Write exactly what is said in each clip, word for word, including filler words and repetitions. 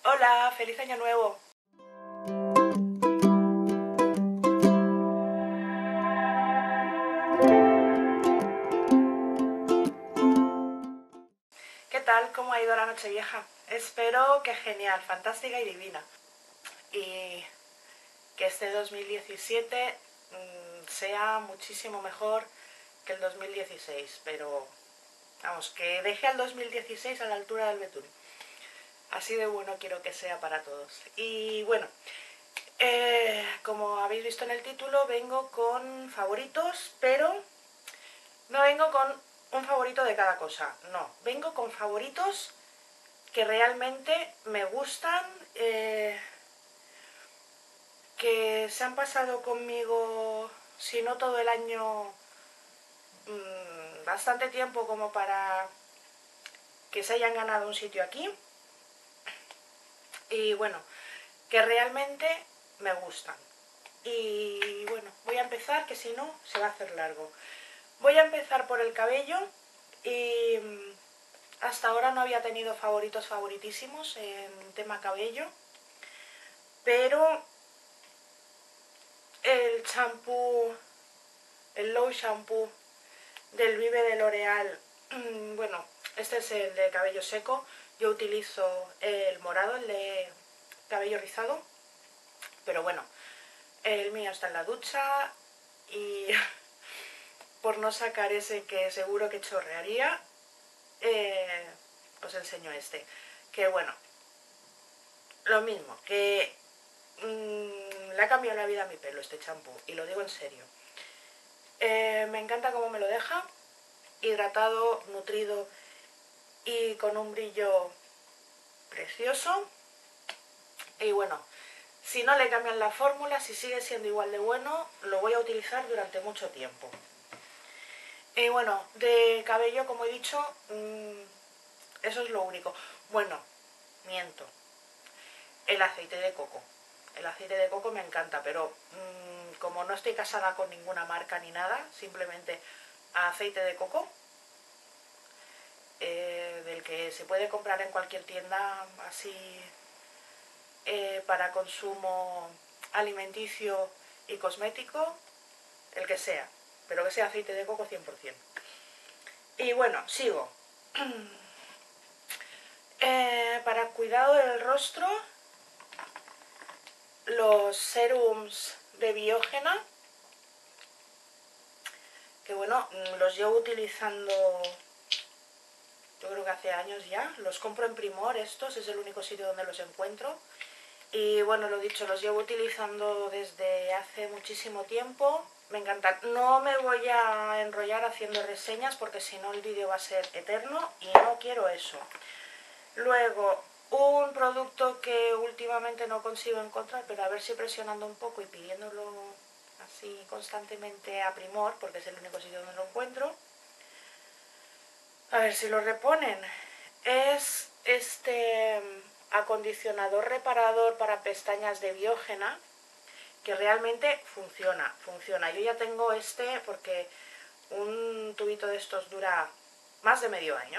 Hola, feliz año nuevo. ¿Qué tal? ¿Cómo ha ido la Nochevieja? Espero que genial, fantástica y divina. Y que este dos mil diecisiete mmm, sea muchísimo mejor que el dos mil dieciséis, pero vamos, que deje al dos mil dieciséis a la altura del betún. Así de bueno quiero que sea para todos. Y bueno, eh, como habéis visto en el título, vengo con favoritos, pero no vengo con un favorito de cada cosa, no, vengo con favoritos que realmente me gustan, eh, que se han pasado conmigo, si no todo el año, mmm, bastante tiempo como para que se hayan ganado un sitio aquí. Y bueno, que realmente me gustan. Y bueno, voy a empezar, que si no se va a hacer largo. Voy a empezar por el cabello y hasta ahora no había tenido favoritos favoritísimos en tema cabello, pero el champú, el Low Shampoo del Vive de L'Oreal, bueno, este es el de cabello seco, yo utilizo el morado, el de cabello rizado, pero bueno, el mío está en la ducha y por no sacar ese que seguro que chorrearía, eh, os enseño este, que bueno, lo mismo, que mmm, le ha cambiado la vida a mi pelo este champú, y lo digo en serio. Eh, me encanta cómo me lo deja, hidratado, nutrido y con un brillo precioso. Y bueno, si no le cambian la fórmula, si sigue siendo igual de bueno, lo voy a utilizar durante mucho tiempo. Y bueno, de cabello, como he dicho, mmm, eso es lo único. Bueno, miento. El aceite de coco. El aceite de coco me encanta, pero mmm, como no estoy casada con ninguna marca ni nada, simplemente aceite de coco, eh, del que se puede comprar en cualquier tienda así eh, para consumo alimenticio y cosmético, el que sea, pero que sea aceite de coco cien por cien. Y bueno, sigo. eh, para cuidado del rostro, los serums de Biógena, que bueno, los llevo utilizando yo creo que hace años ya, los compro en Primor estos, es el único sitio donde los encuentro. Y bueno, lo dicho, los llevo utilizando desde hace muchísimo tiempo, me encantan. No me voy a enrollar haciendo reseñas porque si no el vídeo va a ser eterno y no quiero eso. Luego, un producto que últimamente no consigo encontrar, pero a ver si presionando un poco y pidiéndolo así constantemente a Primor, porque es el único sitio donde lo encuentro. A ver si lo reponen. Es este acondicionador reparador para pestañas de Biógena, que realmente funciona, funciona. Yo ya tengo este porque un tubito de estos dura más de medio año.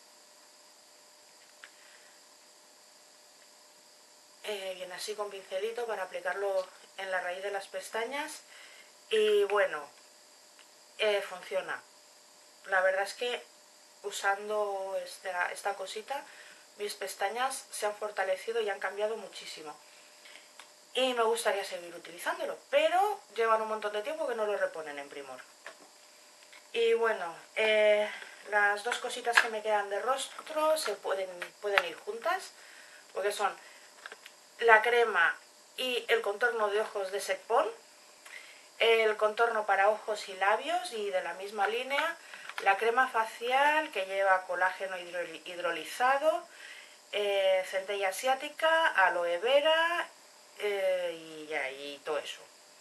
Eh, viene así con pincelito para aplicarlo en la raíz de las pestañas y bueno, eh, funciona. La verdad es que usando esta, esta cosita mis pestañas se han fortalecido y han cambiado muchísimo. Y me gustaría seguir utilizándolo, pero llevan un montón de tiempo que no lo reponen en Primor. Y bueno, eh, las dos cositas que me quedan de rostro se pueden, pueden ir juntas, porque son la crema y el contorno de ojos de Secpon, el contorno para ojos y labios y de la misma línea, la crema facial que lleva colágeno hidrolizado, eh, centella asiática, aloe vera eh, y, ya, y todo eso.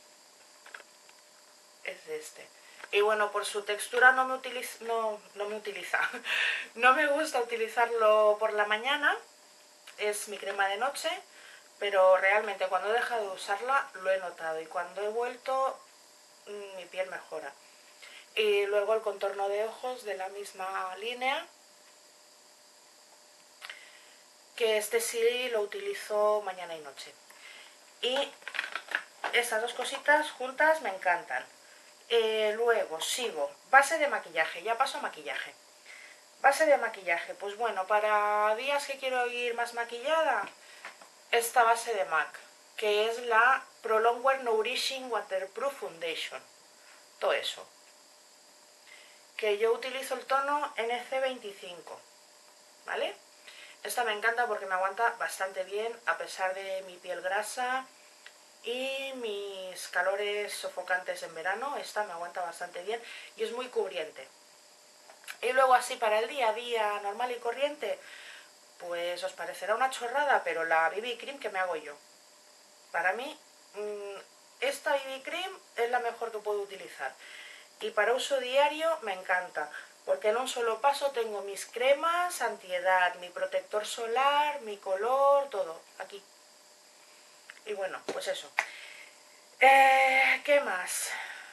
Es este. Y bueno, por su textura no me utiliza, no, no me utiliza, no me gusta utilizarlo por la mañana, es mi crema de noche, pero realmente cuando he dejado de usarla lo he notado y cuando he vuelto mi piel mejora. Y luego el contorno de ojos de la misma línea, que este sí lo utilizo mañana y noche. Y estas dos cositas juntas me encantan. Eh, luego sigo, base de maquillaje, ya paso a maquillaje. Base de maquillaje, pues bueno, para días que quiero ir más maquillada, esta base de MAC, que es la Prolongwear Nourishing Waterproof Foundation. Todo eso. Que yo utilizo el tono N C veinticinco, ¿vale? Esta me encanta porque me aguanta bastante bien a pesar de mi piel grasa y mis calores sofocantes en verano. Esta me aguanta bastante bien y es muy cubriente. Y luego así para el día a día normal y corriente, pues os parecerá una chorrada, pero la B B Cream que me hago yo. Para mí, esta B B Cream es la mejor que puedo utilizar. Y para uso diario me encanta, porque en un solo paso tengo mis cremas, antiedad, mi protector solar, mi color, todo aquí. Y bueno, pues eso. Eh, ¿Qué más?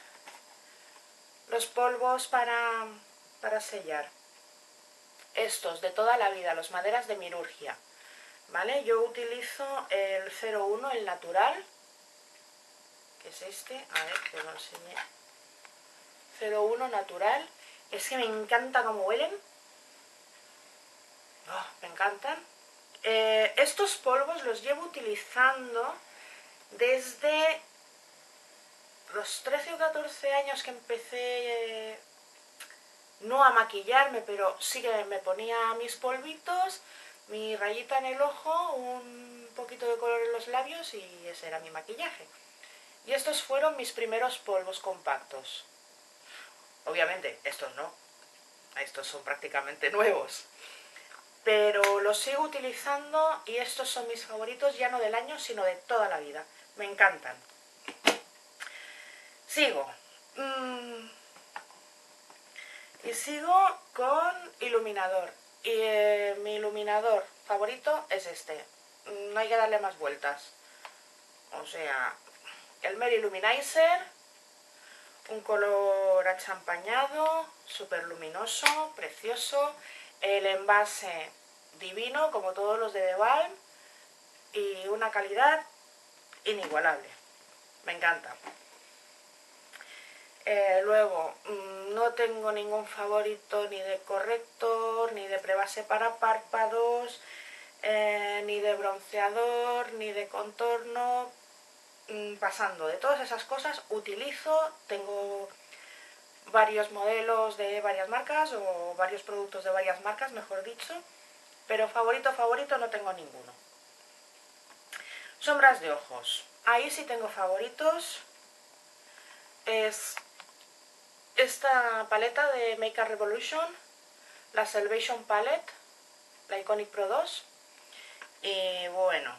Los polvos para, para sellar. Estos de toda la vida, los maderas de Mirurgia. ¿Vale? Yo utilizo el cero uno, el natural, que es este. A ver, que lo enseñé. cero uno natural. Es que me encanta cómo huelen. Oh, me encantan. Eh, estos polvos los llevo utilizando desde los trece o catorce años que empecé, eh, no a maquillarme, pero sí que me ponía mis polvitos, mi rayita en el ojo, un poquito de color en los labios y ese era mi maquillaje. Y estos fueron mis primeros polvos compactos. Obviamente, estos no, estos son prácticamente nuevos. Pero los sigo utilizando y estos son mis favoritos ya no del año, sino de toda la vida. Me encantan. Sigo. Mm. Y sigo con iluminador. Y eh, mi iluminador favorito es este. No hay que darle más vueltas. O sea, el Mary Luminizer, un color achampañado, súper luminoso, precioso. El envase divino, como todos los de The Balm, y una calidad inigualable. Me encanta. Eh, luego, no tengo ningún favorito ni de corrector, ni de prebase para párpados, eh, ni de bronceador, ni de contorno. Pasando de todas esas cosas, utilizo, tengo varios modelos de varias marcas o varios productos de varias marcas, mejor dicho, pero favorito, favorito no tengo ninguno. Sombras de ojos. Ahí sí tengo favoritos. Es esta paleta de Make Up Revolution, la Salvation Palette, la Iconic Pro dos. Y bueno,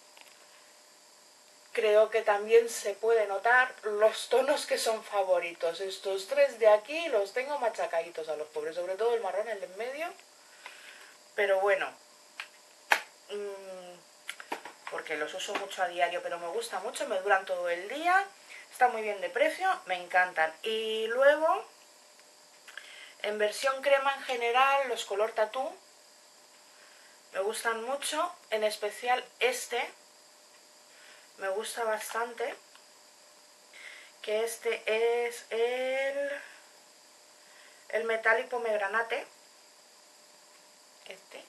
creo que también se puede notar los tonos que son favoritos. Estos tres de aquí los tengo machacaditos a los pobres, sobre todo el marrón, el de en medio. Pero bueno, mmm, porque los uso mucho a diario, pero me gusta mucho, me duran todo el día, están muy bien de precio, me encantan. Y luego, en versión crema en general, los color tatú me gustan mucho, en especial este, me gusta bastante, que este es el, el Metallic Pomegranate, este.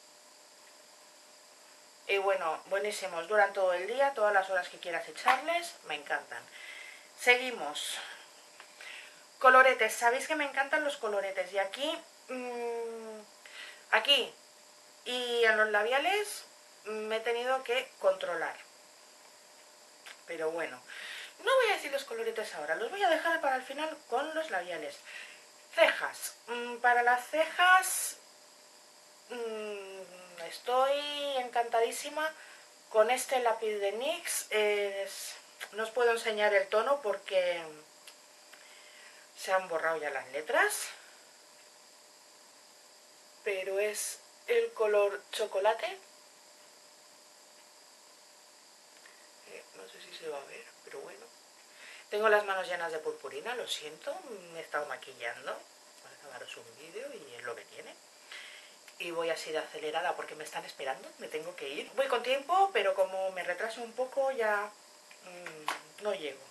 Y bueno, buenísimos, duran todo el día, todas las horas que quieras echarles, me encantan. Seguimos. Coloretes, sabéis que me encantan los coloretes y aquí, mmm, aquí y en los labiales me he tenido que controlar. Pero bueno, no voy a decir los coloretes ahora, los voy a dejar para el final con los labiales. Cejas, mmm, para las cejas mmm, estoy encantadísima con este lápiz de NYX. Es, no os puedo enseñar el tono porque se han borrado ya las letras, pero es el color chocolate. Eh, no sé si se va a ver, pero bueno. Tengo las manos llenas de purpurina, lo siento, me he estado maquillando. Voy a daros un vídeo y es lo que tiene. y voy así de acelerada porque me están esperando, me tengo que ir. Voy con tiempo, pero como me retraso un poco ya mmm, no llego.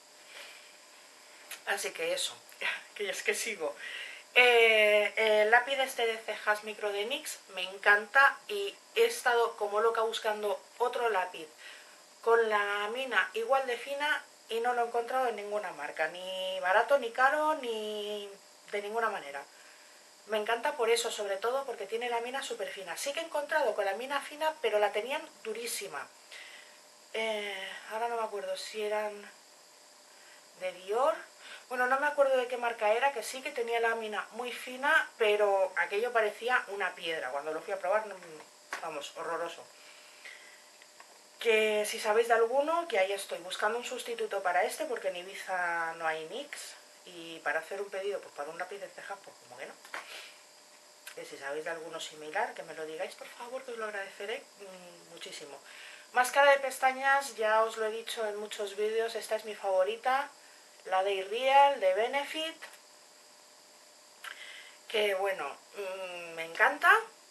Así que eso, que es que sigo. Eh, el lápiz este de cejas micro de NYX me encanta y he estado como loca buscando otro lápiz con la mina igual de fina y no lo he encontrado en ninguna marca, ni barato, ni caro, ni de ninguna manera. Me encanta por eso, sobre todo porque tiene la mina súper fina. Sí que he encontrado con la mina fina, pero la tenían durísima. Eh, ahora no me acuerdo si eran de Dior. Bueno, no me acuerdo de qué marca era, que sí que tenía la mina muy fina, pero aquello parecía una piedra. Cuando lo fui a probar, vamos, horroroso. Que si sabéis de alguno, que ahí estoy buscando un sustituto para este, porque en Ibiza no hay NYX. Y para hacer un pedido, pues para un lápiz de cejas, pues como que no. Que si sabéis de alguno similar, que me lo digáis, por favor, que os lo agradeceré mmm, muchísimo. Máscara de pestañas, ya os lo he dicho en muchos vídeos, esta es mi favorita. La de Irreal, de Benefit. Que bueno, mmm, me encanta.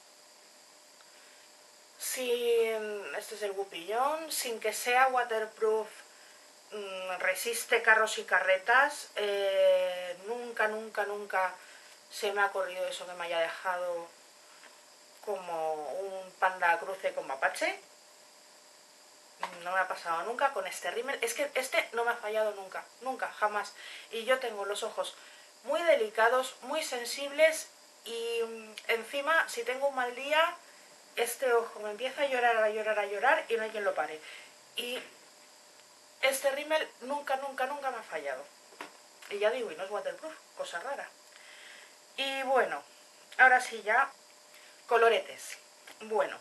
Sin, este es el Gupillón, sin que sea waterproof, mmm, resiste carros y carretas. Eh, nunca, nunca, nunca se me ha ocurrido eso que me haya dejado como un panda cruce con mapache. No me ha pasado nunca con este rímel. Es que este no me ha fallado nunca, nunca, jamás. Y yo tengo los ojos muy delicados, muy sensibles y encima si tengo un mal día, este ojo me empieza a llorar, a llorar, a llorar y no hay quien lo pare. Y este rímel nunca, nunca, nunca me ha fallado. Y ya digo, y no es waterproof, cosa rara. Y bueno, ahora sí ya, coloretes. Bueno,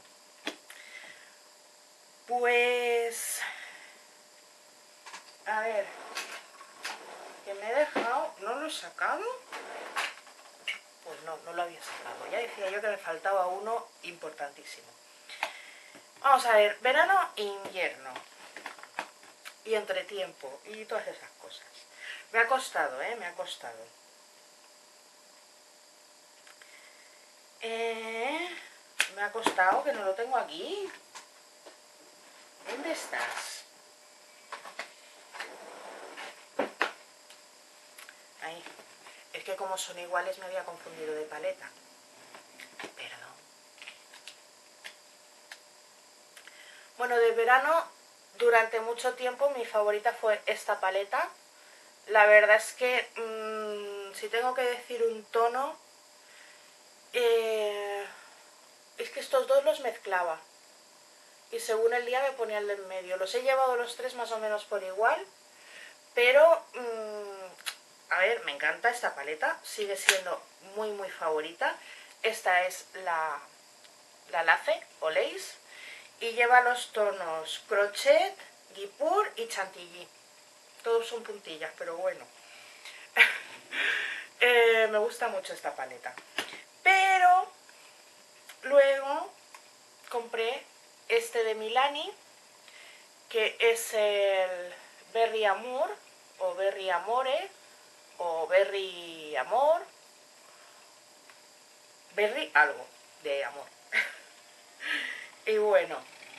pues... A ver, que me he dejado, ¿no lo he sacado? Pues no, no lo había sacado. Ya decía yo que me faltaba uno importantísimo. Vamos a ver, verano e invierno. Y entretiempo y todas esas cosas. Me ha costado, ¿eh? Me ha costado. Eh, me ha costado, que no lo tengo aquí. ¿Dónde estás? Ahí. Es que como son iguales me había confundido de paleta. Perdón. Bueno, de verano, durante mucho tiempo mi favorita fue esta paleta. La verdad es que mmm, si tengo que decir un tono, eh, es que estos dos los mezclaba. Y según el día me ponía el de en medio. Los he llevado los tres más o menos por igual. Pero, mmm, a ver, me encanta esta paleta. Sigue siendo muy, muy favorita. Esta es la, la Lace o Lace. Y lleva los tonos Crochet, Guipur y Chantilly. Todos son puntillas, pero bueno. eh, me gusta mucho esta paleta. Pero luego compré este de Milani, que es el Berry Amour, o Berry Amore, o Berry Amor, Berry algo de amor. Y bueno,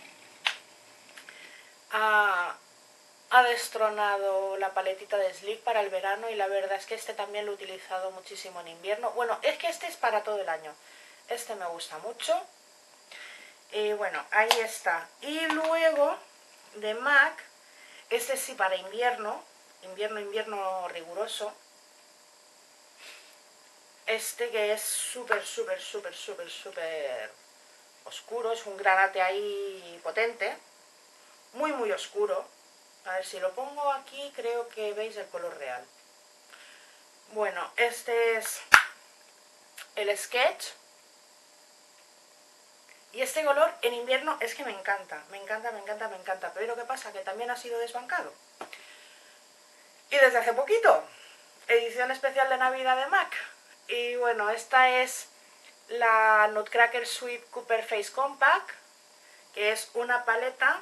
ha, ha destronado la paletita de Sleek para el verano y la verdad es que este también lo he utilizado muchísimo en invierno. Bueno, es que este es para todo el año. Este me gusta mucho. Y bueno, ahí está. Y luego de MAC, este sí para invierno, invierno, invierno riguroso. Este que es súper, súper, súper, súper, súper oscuro. Es un granate ahí potente. Muy, muy oscuro. A ver, si lo pongo aquí creo que veis el color real. Bueno, este es el Sketch. Y este color en invierno es que me encanta, me encanta, me encanta, me encanta. Pero ¿qué pasa? Que también ha sido desbancado. Y desde hace poquito, edición especial de Navidad de MAC. Y bueno, esta es la Nutcracker Suite Cooper Face Compact, que es una paleta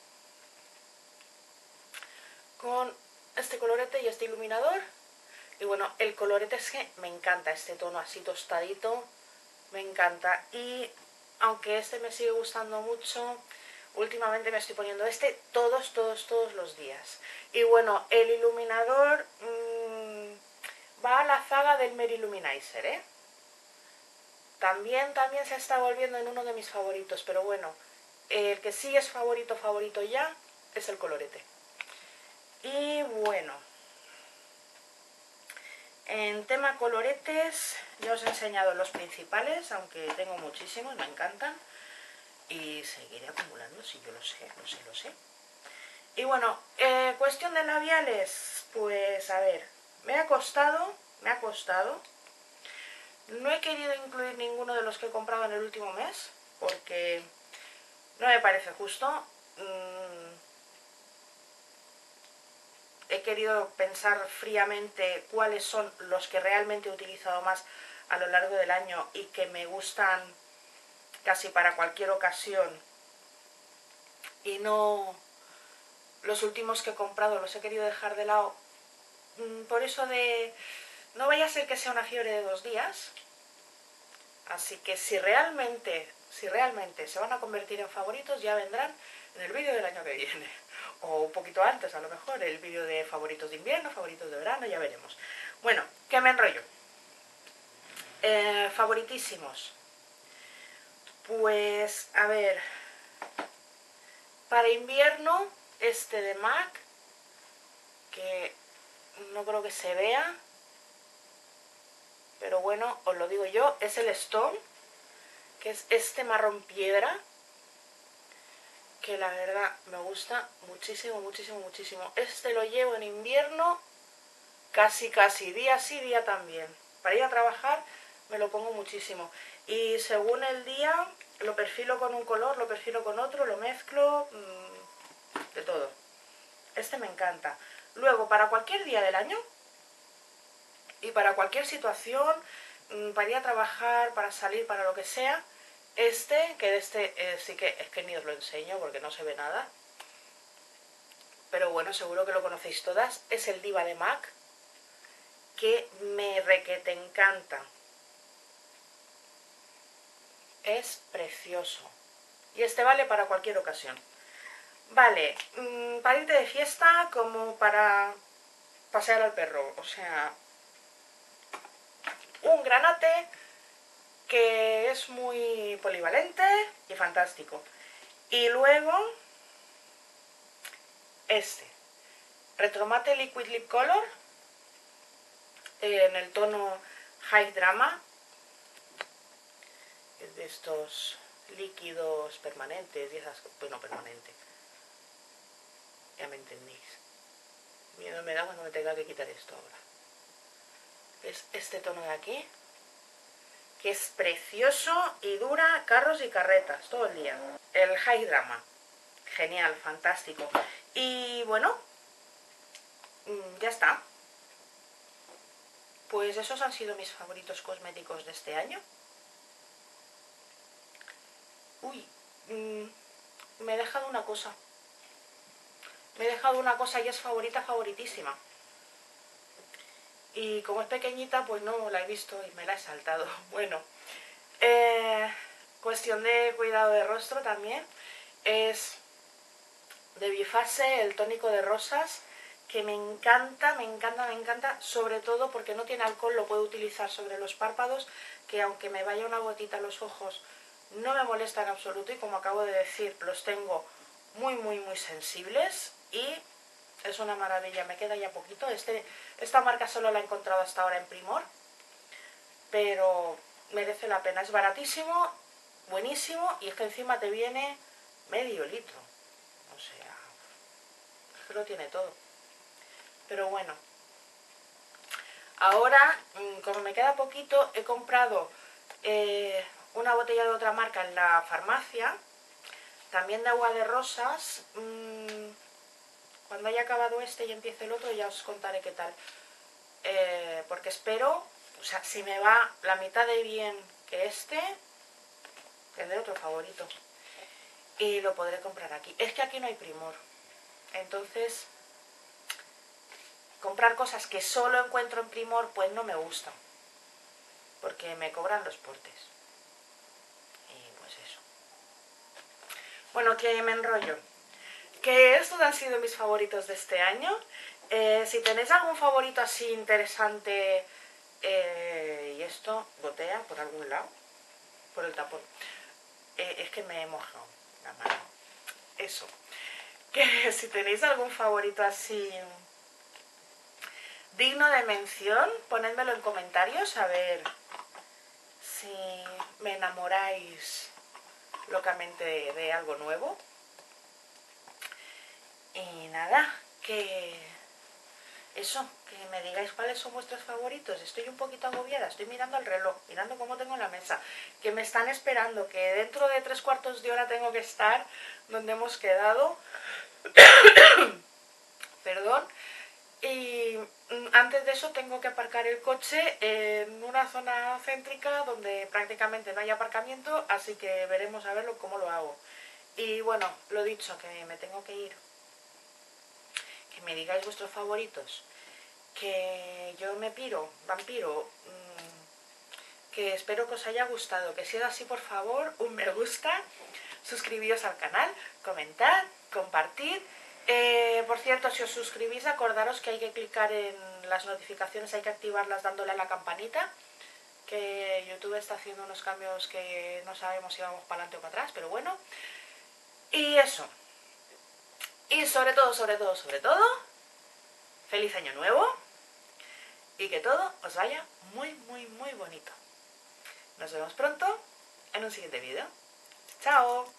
con este colorete y este iluminador. Y bueno, el colorete es que me encanta, este tono así tostadito. me encanta. Y aunque este me sigue gustando mucho, últimamente me estoy poniendo este todos, todos, todos los días. Y bueno, el iluminador mmm, va a la zaga del Mary Luminizer, ¿eh? También, también se está volviendo en uno de mis favoritos, pero bueno, el que sí es favorito, favorito ya, es el colorete. Y bueno, en tema coloretes, ya os he enseñado los principales, aunque tengo muchísimos, me encantan. Y seguiré acumulando, sí, yo lo sé, lo sé, lo sé. Y bueno, eh, cuestión de labiales, pues a ver, me ha costado, me ha costado. No he querido incluir ninguno de los que he comprado en el último mes, porque no me parece justo. Mm, he querido pensar fríamente cuáles son los que realmente he utilizado más a lo largo del año y que me gustan casi para cualquier ocasión, y no los últimos que he comprado los he querido dejar de lado, por eso de no vaya a ser que sea una fiebre de dos días. Así que si realmente, si realmente se van a convertir en favoritos, ya vendrán en el vídeo del año que viene, o un poquito antes a lo mejor, el vídeo de favoritos de invierno, favoritos de verano, ya veremos. Bueno, que me enrollo. Eh, favoritísimos. Pues, a ver, para invierno, este de MAC, que no creo que se vea, pero bueno, os lo digo yo, es el Stone, que es este marrón piedra, que la verdad me gusta muchísimo, muchísimo, muchísimo. Este lo llevo en invierno casi, casi, día sí, día también. Para ir a trabajar me lo pongo muchísimo. Y según el día, lo perfilo con un color, lo perfilo con otro, lo mezclo, mmm, de todo. Este me encanta. Luego, para cualquier día del año y para cualquier situación, mmm, para ir a trabajar, para salir, para lo que sea, este, que de este eh, sí que es que ni os lo enseño porque no se ve nada, pero bueno, seguro que lo conocéis todas, es el Diva de MAC, que me requete encanta. Es precioso. Y este vale para cualquier ocasión. Vale, mmm, para irte de fiesta como para pasear al perro. O sea, un granate que es muy polivalente y fantástico. Y luego, este, Retromate Liquid Lip Color, en el tono High Drama. Es de estos líquidos permanentes y esas, bueno, permanente, ya me entendéis. Miedo me da cuando me tenga que quitar esto ahora. Es este tono de aquí, que es precioso y dura carros y carretas todo el día. El High Drama, genial, fantástico. Y bueno, ya está. Pues esos han sido mis favoritos cosméticos de este año. Uy, mmm, me he dejado una cosa. Me he dejado una cosa y es favorita, favoritísima. Y como es pequeñita, pues no la he visto y me la he saltado. Bueno, eh, cuestión de cuidado de rostro también. Es de Bifase, el tónico de rosas, que me encanta, me encanta, me encanta. Sobre todo porque no tiene alcohol, lo puedo utilizar sobre los párpados, que aunque me vaya una gotita a los ojos, no me molesta en absoluto. Y como acabo de decir, los tengo muy, muy, muy sensibles. Y es una maravilla, me queda ya poquito. Este, esta marca solo la he encontrado hasta ahora en Primor, pero merece la pena. Es baratísimo, buenísimo, y es que encima te viene medio litro. O sea, es que lo tiene todo. Pero bueno, ahora, como me queda poquito, he comprado eh, una botella de otra marca en la farmacia, también de agua de rosas. Mmm, Cuando haya acabado este y empiece el otro ya os contaré qué tal. Eh, porque espero, o sea, si me va la mitad de bien que este, tendré otro favorito. Y lo podré comprar aquí. Es que aquí no hay Primor. Entonces, comprar cosas que solo encuentro en Primor, pues no me gusta. Porque me cobran los portes. Bueno, que me enrollo. Que estos han sido mis favoritos de este año. Eh, si tenéis algún favorito así interesante, eh, y esto gotea por algún lado, por el tapón. Eh, es que me he mojado la mano. Eso. Que si tenéis algún favorito así digno de mención, ponedmelo en comentarios a ver si me enamoráis locamente de, de algo nuevo. Y nada, que eso, que me digáis cuáles son vuestros favoritos. Estoy un poquito agobiada, estoy mirando el reloj, mirando cómo tengo la mesa, que me están esperando, que dentro de tres cuartos de hora tengo que estar donde hemos quedado. Perdón. Y antes de eso tengo que aparcar el coche en una zona céntrica donde prácticamente no hay aparcamiento, así que veremos a verlo cómo lo hago. Y bueno, lo dicho, que me tengo que ir. Que me digáis vuestros favoritos. Que yo me piro, vampiro. Que espero que os haya gustado. Que si es así, por favor, un me gusta. Suscribíos al canal, comentad, compartid. Eh, por cierto, si os suscribís, acordaros que hay que clicar en las notificaciones, hay que activarlas dándole a la campanita, que YouTube está haciendo unos cambios que no sabemos si vamos para adelante o para atrás, pero bueno. Y eso. Y sobre todo, sobre todo, sobre todo, feliz año nuevo y que todo os vaya muy, muy, muy bonito. Nos vemos pronto en un siguiente vídeo. ¡Chao!